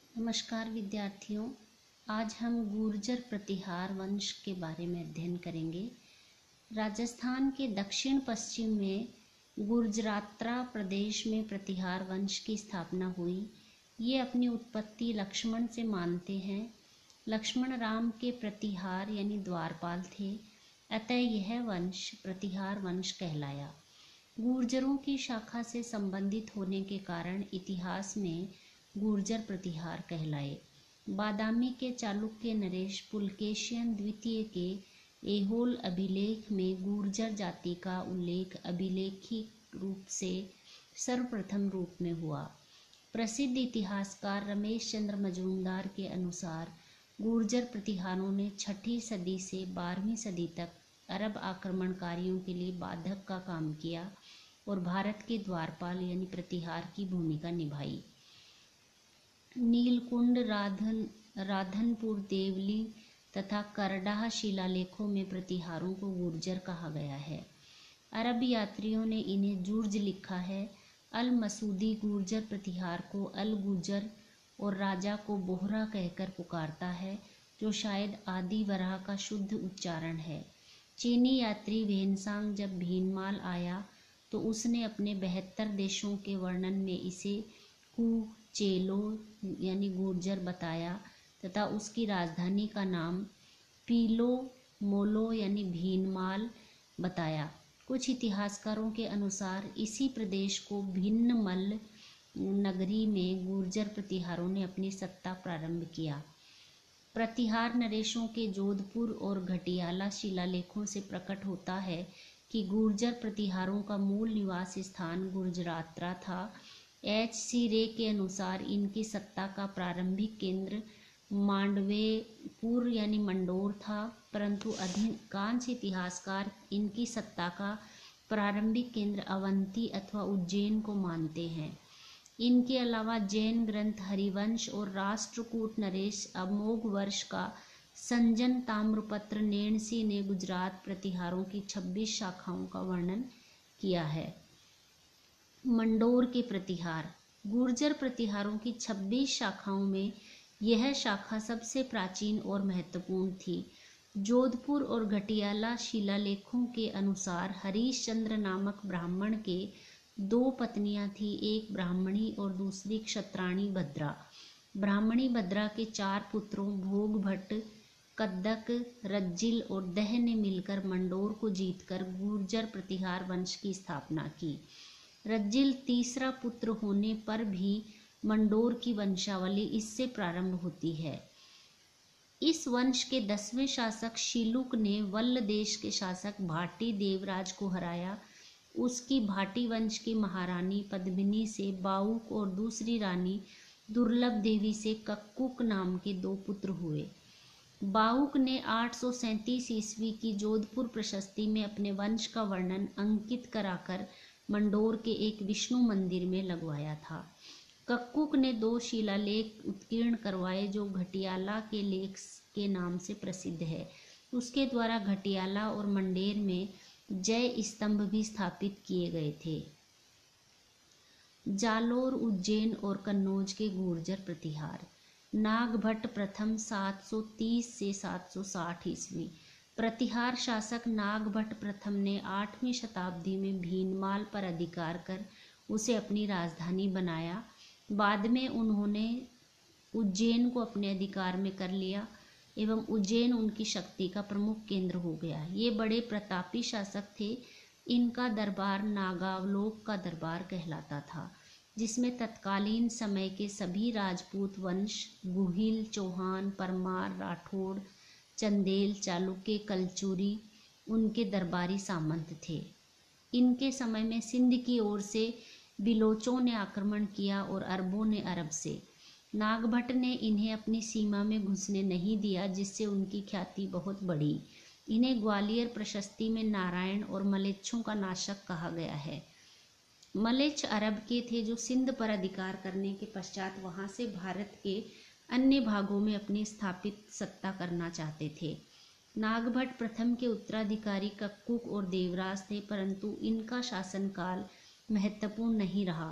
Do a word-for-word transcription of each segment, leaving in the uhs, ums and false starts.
नमस्कार विद्यार्थियों, आज हम गुर्जर प्रतिहार वंश के बारे में अध्ययन करेंगे। राजस्थान के दक्षिण पश्चिम में गुर्जरात्रा प्रदेश में प्रतिहार वंश की स्थापना हुई। ये अपनी उत्पत्ति लक्ष्मण से मानते हैं। लक्ष्मण राम के प्रतिहार यानी द्वारपाल थे, अतः यह वंश प्रतिहार वंश कहलाया। गुर्जरों की शाखा से संबंधित होने के कारण इतिहास में गुर्जर प्रतिहार कहलाए। बादामी के चालुक्य नरेश पुलकेशियन द्वितीय के ऐहोल अभिलेख में गुर्जर जाति का उल्लेख अभिलेखी रूप से सर्वप्रथम रूप में हुआ। प्रसिद्ध इतिहासकार रमेश चंद्र मजूमदार के अनुसार गुर्जर प्रतिहारों ने छठी सदी से बारहवीं सदी तक अरब आक्रमणकारियों के लिए बाधक का काम किया और भारत के द्वारपाल यानी प्रतिहार की भूमिका निभाई। नीलकुंड, राधन राधनपुर, देवली तथा करडाह शिलालेखों में प्रतिहारों को गुर्जर कहा गया है। अरब यात्रियों ने इन्हें जुर्ज लिखा है। अल मसूदी गुर्जर प्रतिहार को अल गुजर और राजा को बोहरा कहकर पुकारता है, जो शायद आदि वराह का शुद्ध उच्चारण है। चीनी यात्री वेनसांग जब भीनमाल आया तो उसने अपने बहत्तर देशों के वर्णन में इसे कु चेलो यानी गुर्जर बताया तथा उसकी राजधानी का नाम पीलो मोलो यानी भीनमाल बताया। कुछ इतिहासकारों के अनुसार इसी प्रदेश को भिन्नमल नगरी में गुर्जर प्रतिहारों ने अपनी सत्ता प्रारंभ किया। प्रतिहार नरेशों के जोधपुर और घटियाला शिलालेखों से प्रकट होता है कि गुर्जर प्रतिहारों का मूल निवास स्थान गुर्जरात्रा था। एच सी रे के अनुसार इनकी सत्ता का प्रारंभिक केंद्र मांडवेपुर यानी मंडोर था, परंतु अधिकांश इतिहासकार इनकी सत्ता का प्रारंभिक केंद्र अवंती अथवा उज्जैन को मानते हैं। इनके अलावा जैन ग्रंथ हरिवंश और राष्ट्रकूट नरेश अमोघ वर्ष का संजन ताम्रपत्र नेणसी ने गुजरात प्रतिहारों की छब्बीस शाखाओं का वर्णन किया है। मंडोर के प्रतिहार गुर्जर प्रतिहारों की छब्बीस शाखाओं में यह शाखा सबसे प्राचीन और महत्वपूर्ण थी। जोधपुर और घटियाला शिलालेखों के अनुसार हरीशचंद्र नामक ब्राह्मण के दो पत्नियां थीं, एक ब्राह्मणी और दूसरी क्षत्राणी भद्रा। ब्राह्मणी भद्रा के चार पुत्रों भोग भट्ट, कद्दक, रज्जिल और दह ने मिलकर मंडोर को जीतकर गुर्जर प्रतिहार वंश की स्थापना की। रज्जिल तीसरा पुत्र होने पर भी मंडोर की वंशावली इससे प्रारंभ होती है। इस वंश के दसवें शासक शिलुक ने वल्ल देश के शासक भाटी देवराज को हराया। उसकी भाटी वंश की महारानी पद्मिनी से बाउक और दूसरी रानी दुर्लभ देवी से कक्कुक नाम के दो पुत्र हुए। बाउक ने आठ सौ सैंतीस ईस्वी की जोधपुर प्रशस्ति में अपने वंश का वर्णन अंकित कराकर मंडोर के एक विष्णु मंदिर में लगवाया था। कक्कुक ने दो शिलालेख उत्कीर्ण करवाए जो घटियाला के लेख के नाम से प्रसिद्ध है। उसके द्वारा घटियाला और मंडेर में जय स्तंभ भी स्थापित किए गए थे। जालोर, उज्जैन और कन्नौज के गुर्जर प्रतिहार नागभट्ट प्रथम सात सौ तीस से सात सौ साठ ईस्वी। प्रतिहार शासक नागभट्ट प्रथम ने आठवीं शताब्दी में भीनमाल पर अधिकार कर उसे अपनी राजधानी बनाया। बाद में उन्होंने उज्जैन को अपने अधिकार में कर लिया एवं उज्जैन उनकी शक्ति का प्रमुख केंद्र हो गया। ये बड़े प्रतापी शासक थे। इनका दरबार नागावलोक का दरबार कहलाता था, जिसमें तत्कालीन समय के सभी राजपूत वंश गुहिल, चौहान, परमार, राठौड़, चंदेल, चालुक्य, कलचुरी उनके दरबारी सामंत थे। इनके समय में सिंध की ओर से बिलोचों ने आक्रमण किया और अरबों ने अरब से। नागभट्ट ने इन्हें अपनी सीमा में घुसने नहीं दिया, जिससे उनकी ख्याति बहुत बढ़ी। इन्हें ग्वालियर प्रशस्ति में नारायण और मलेच्छों का नाशक कहा गया है। मलेच्छ अरब के थे जो सिंध पर अधिकार करने के पश्चात वहां से भारत के अन्य भागों में अपनी स्थापित सत्ता करना चाहते थे। नागभट्ट प्रथम के उत्तराधिकारी कक्कुक और देवराज थे, परंतु इनका शासनकाल महत्वपूर्ण नहीं रहा।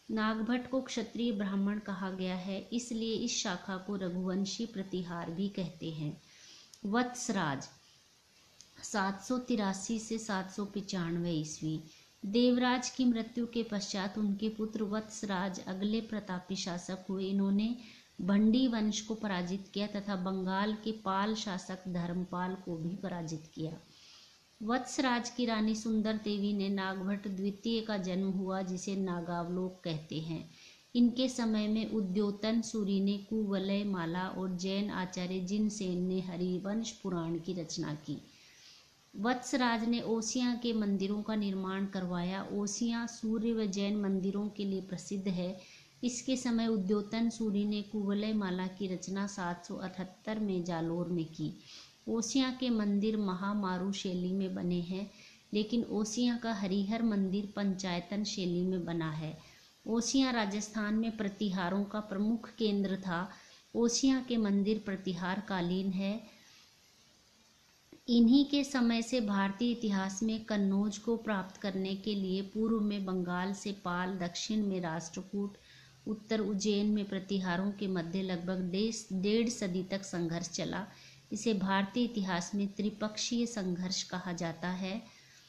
नागभट्ट को क्षत्रिय ब्राह्मण कहा गया है, इसलिए इस शाखा को रघुवंशी प्रतिहार भी कहते हैं। वत्सराज सात सौ तिरासी से सात सौ पिचानवे ईस्वी। देवराज की मृत्यु के पश्चात उनके पुत्र वत्सराज अगले प्रतापी शासक हुए। इन्होंने भंडी वंश को पराजित किया तथा बंगाल के पाल शासक धर्मपाल को भी पराजित किया। वत्सराज की रानी सुंदर देवी ने नागभट्ट द्वितीय का जन्म हुआ, जिसे नागावलोक कहते हैं। इनके समय में उद्योतन सूरी ने कुवलय माला और जैन आचार्य जिनसेन ने हरिवंश पुराण की रचना की। वत्सराज ने ओसियां के मंदिरों का निर्माण करवाया। ओसियां सूर्य व जैन मंदिरों के लिए प्रसिद्ध है। इसके समय उद्योतन सूरी ने कुवलय माला की रचना सात सौ अठहत्तर में जालोर में की। ओसियां के मंदिर महामारू शैली में बने हैं, लेकिन ओसियां का हरिहर मंदिर पंचायतन शैली में बना है। ओसियां राजस्थान में प्रतिहारों का प्रमुख केंद्र था। ओसियां के मंदिर प्रतिहार कालीन है। इन्हीं के समय से भारतीय इतिहास में कन्नौज को प्राप्त करने के लिए पूर्व में बंगाल से पाल, दक्षिण में राष्ट्रकूट, उत्तर उज्जैन में प्रतिहारों के मध्य लगभग डेढ़ सदी तक संघर्ष चला। इसे भारतीय इतिहास में त्रिपक्षीय संघर्ष कहा जाता है।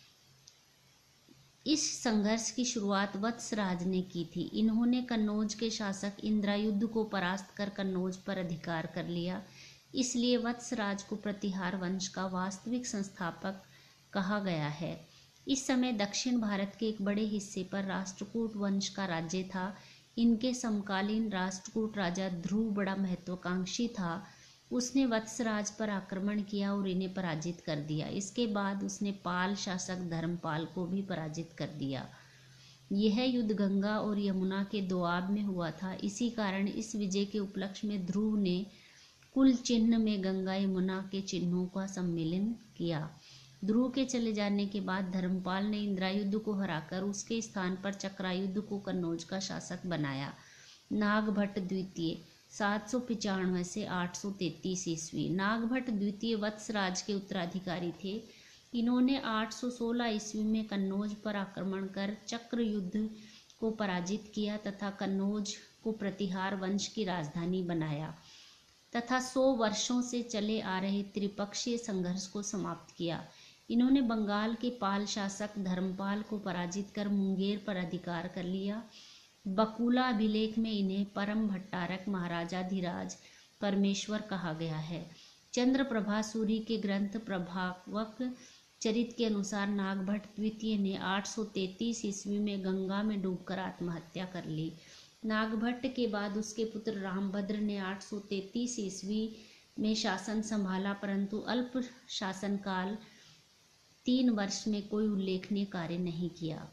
इस संघर्ष की शुरुआत वत्सराज ने की थी। इन्होंने कन्नौज के शासक इंद्रायुध को परास्त कर कन्नौज पर अधिकार कर लिया। इसलिए वत्सराज को प्रतिहार वंश का वास्तविक संस्थापक कहा गया है। इस समय दक्षिण भारत के एक बड़े हिस्से पर राष्ट्रकूट वंश का राज्य था। इनके समकालीन राष्ट्रकूट राजा ध्रुव बड़ा महत्वाकांक्षी था। उसने वत्सराज पर आक्रमण किया और इन्हें पराजित कर दिया। इसके बाद उसने पाल शासक धर्मपाल को भी पराजित कर दिया। यह युद्ध गंगा और यमुना के दोआब में हुआ था। इसी कारण इस विजय के उपलक्ष्य में ध्रुव ने कुल चिन्ह में गंगा यमुना के चिन्हों का सम्मेलन किया। ध्रुव के चले जाने के बाद धर्मपाल ने इंद्रायुध को हराकर उसके स्थान पर चक्रायुध को कन्नौज का शासक बनाया। नागभट्ट द्वितीय सात सौ पिचानवे से आठ सौ तैंतीस ईस्वी। नागभट्ट द्वितीय वत्सराज के उत्तराधिकारी थे। इन्होंने आठ सौ सोलह ईस्वी में कन्नौज पर आक्रमण कर चक्रयुद्ध को पराजित किया तथा कन्नौज को प्रतिहार वंश की राजधानी बनाया तथा सौ वर्षों से चले आ रहे त्रिपक्षीय संघर्ष को समाप्त किया। इन्होंने बंगाल के पाल शासक धर्मपाल को पराजित कर मुंगेर पर अधिकार कर लिया। बकुला अभिलेख में इन्हें परम भट्टारक महाराजाधिराज परमेश्वर कहा गया है। चंद्रप्रभा सूरी के ग्रंथ प्रभावक चरित के अनुसार नागभट्ट द्वितीय ने आठ सौ तैंतीस ईस्वी में गंगा में डूबकर आत्महत्या कर ली। नागभट्ट के बाद उसके पुत्र रामभद्र ने आठ सौ तैंतीस ईस्वी में शासन संभाला, परंतु अल्प शासनकाल तीन वर्ष में कोई उल्लेखनीय कार्य नहीं किया।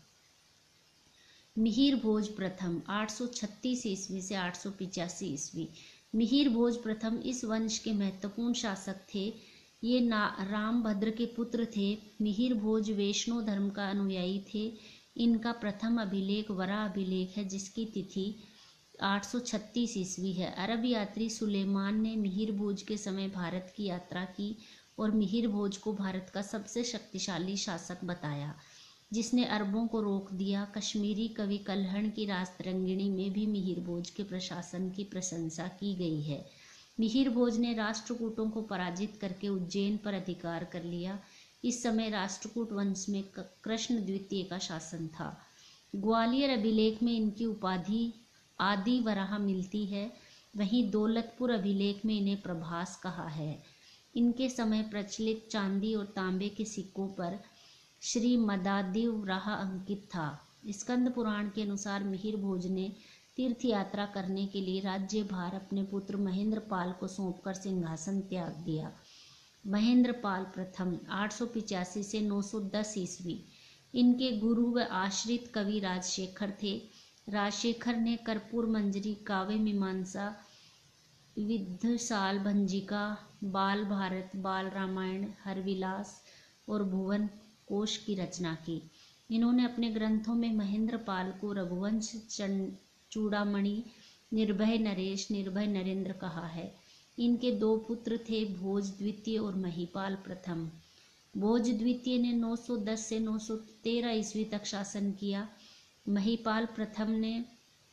मिहिर भोज प्रथम आठ सौ छत्तीस ईस्वी से आठ सौ पिचासी ईस्वी। मिहिर भोज प्रथम इस वंश के महत्वपूर्ण शासक थे। ये ना रामभद्र के पुत्र थे। मिहिर भोज वैष्णव धर्म का अनुयायी थे। इनका प्रथम अभिलेख वरा अभिलेख है, जिसकी तिथि आठ सौ छत्तीस ईस्वी है। अरब यात्री सुलेमान ने मिहिर भोज के समय भारत की यात्रा की और मिहिर भोज को भारत का सबसे शक्तिशाली शासक बताया, जिसने अरबों को रोक दिया। कश्मीरी कवि कल्हण की राजतरंगिणी में भी मिहिर भोज के प्रशासन की प्रशंसा की गई है। मिहिर भोज ने राष्ट्रकूटों को पराजित करके उज्जैन पर अधिकार कर लिया। इस समय राष्ट्रकूट वंश में कृष्ण द्वितीय का शासन था। ग्वालियर अभिलेख में इनकी उपाधि आदि वराह मिलती है। वहीं दौलतपुर अभिलेख में इन्हें प्रभास कहा है। इनके समय प्रचलित चांदी और तांबे के सिक्कों पर श्री मदादिव वराह अंकित था। स्कंद पुराण के अनुसार मिहिर भोज ने तीर्थ यात्रा करने के लिए राज्यभार अपने पुत्र महेंद्र पाल को सौंपकर सिंहासन त्याग दिया। महेंद्र पाल प्रथम आठ सौ पिचासी से नौ सौ दस ईस्वी। इनके गुरु व आश्रित कवि राजशेखर थे। राजशेखर ने कर्पूर मंजरी, काव्य मीमांसा, विद्धशाल भंजिका, बाल भारत, बाल रामायण, हरविलास और भुवन कोश की रचना की। इन्होंने अपने ग्रंथों में महेंद्र पाल को रघुवंश चूड़ामणि, निर्भय नरेश, निर्भय नरेंद्र कहा है। इनके दो पुत्र थे, भोज द्वितीय और महीपाल प्रथम। भोज द्वितीय ने नौ सौ दस से नौ सौ तेरह ईस्वी तक शासन किया। महीपाल प्रथम ने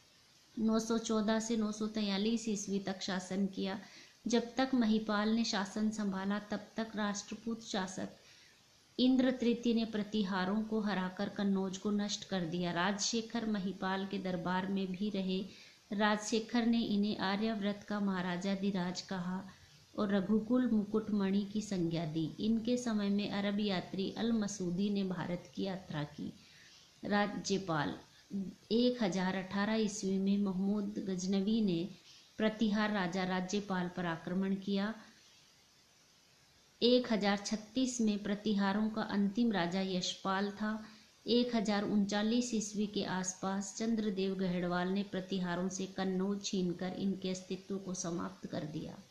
नौ सौ चौदह से नौ सौ तैंतालीस ईस्वी तक शासन किया। जब तक महिपाल ने शासन संभाला तब तक राष्ट्रकूट शासक इंद्र तृतीय ने प्रतिहारों को हराकर कन्नौज को नष्ट कर दिया। राजशेखर महिपाल के दरबार में भी रहे। राजशेखर ने इन्हें आर्यावर्त का महाराजा धीराज कहा और रघुकुल मुकुटमणि की संज्ञा दी। इनके समय में अरब यात्री अल मसूदी ने भारत की यात्रा की। राज्यपाल एक हजार अठारह ईस्वी में महमूद गजनवी ने प्रतिहार राजा राज्यपाल पर आक्रमण किया। एक हजार छत्तीस में प्रतिहारों का अंतिम राजा यशपाल था। एक हजार उनचालीस ईस्वी के आसपास चंद्रदेव गहड़वाल ने प्रतिहारों से कन्नौज छीनकर इनके अस्तित्व को समाप्त कर दिया।